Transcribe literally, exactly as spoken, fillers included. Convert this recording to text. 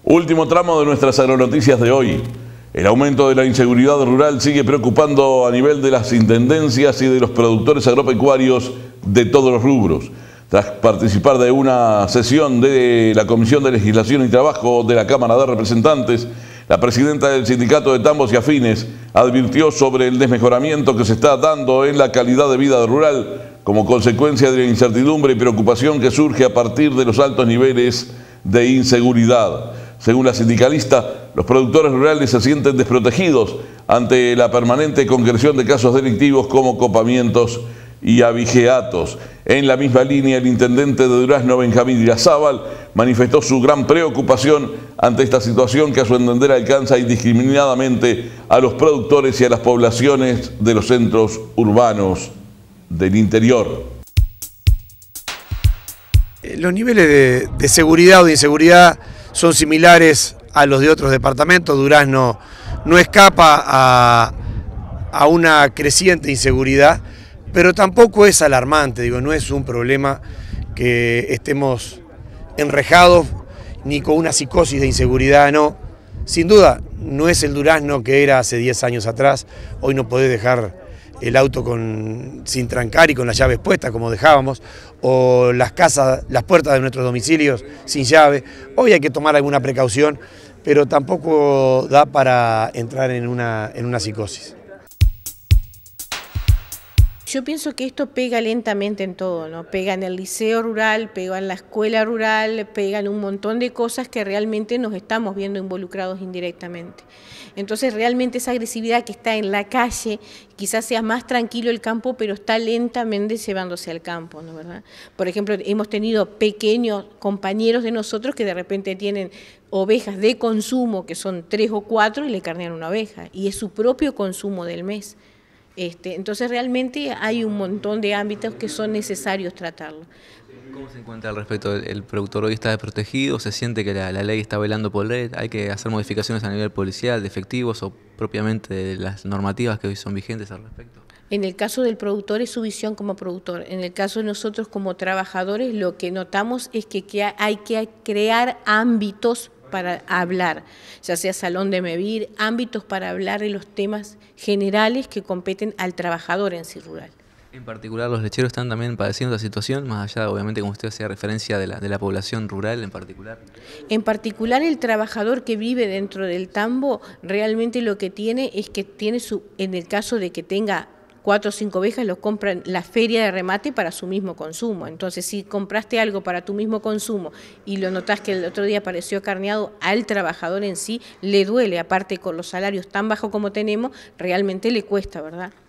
Último tramo de nuestras agronoticias de hoy. El aumento de la inseguridad rural sigue preocupando a nivel de las intendencias y de los productores agropecuarios de todos los rubros. Tras participar de una sesión de la Comisión de Legislación y Trabajo de la Cámara de Representantes, la presidenta del Sindicato de Tambos y Afines advirtió sobre el desmejoramiento que se está dando en la calidad de vida rural como consecuencia de la incertidumbre y preocupación que surge a partir de los altos niveles de inseguridad. Según la sindicalista, los productores rurales se sienten desprotegidos ante la permanente concreción de casos delictivos como copamientos y abigeatos. En la misma línea, el intendente de Durazno, Benjamín Irazábal, manifestó su gran preocupación ante esta situación que a su entender alcanza indiscriminadamente a los productores y a las poblaciones de los centros urbanos del interior. Los niveles de, de seguridad o de inseguridad son similares a los de otros departamentos. Durazno no escapa a, a una creciente inseguridad, pero tampoco es alarmante, digo, no es un problema que estemos enrejados ni con una psicosis de inseguridad, no. Sin duda, no es el Durazno que era hace diez años atrás. Hoy no podés dejar el auto con, sin trancar y con las llaves puestas como dejábamos, o las casas, las puertas de nuestros domicilios sin llave. Hoy hay que tomar alguna precaución, pero tampoco da para entrar en una, en una psicosis. Yo pienso que esto pega lentamente en todo, ¿no? Pega en el liceo rural, pega en la escuela rural, pega en un montón de cosas que realmente nos estamos viendo involucrados indirectamente. Entonces realmente esa agresividad que está en la calle, quizás sea más tranquilo el campo, pero está lentamente llevándose al campo, ¿no? ¿Verdad? Por ejemplo, hemos tenido pequeños compañeros de nosotros que de repente tienen ovejas de consumo, que son tres o cuatro, y le carnean una oveja, y es su propio consumo del mes. Este, entonces realmente hay un montón de ámbitos que son necesarios tratarlo. ¿Cómo se encuentra al respecto? ¿El productor hoy está desprotegido? ¿Se siente que la, la ley está velando por ley? ¿Hay que hacer modificaciones a nivel policial, de efectivos o propiamente de las normativas que hoy son vigentes al respecto? En el caso del productor es su visión como productor. En el caso de nosotros como trabajadores, lo que notamos es que, que hay que crear ámbitos para hablar, ya sea salón de medir, ámbitos para hablar de los temas generales que competen al trabajador en sí rural. En particular, los lecheros están también padeciendo esta situación, más allá, obviamente, como usted hacía referencia de la, de la población rural en particular. En particular, el trabajador que vive dentro del tambo, realmente lo que tiene es que tiene su, en el caso de que tenga cuatro o cinco ovejas, lo compran la feria de remate para su mismo consumo. Entonces, si compraste algo para tu mismo consumo y lo notás que el otro día apareció carneado, al trabajador en sí le duele, aparte con los salarios tan bajos como tenemos, realmente le cuesta, ¿verdad?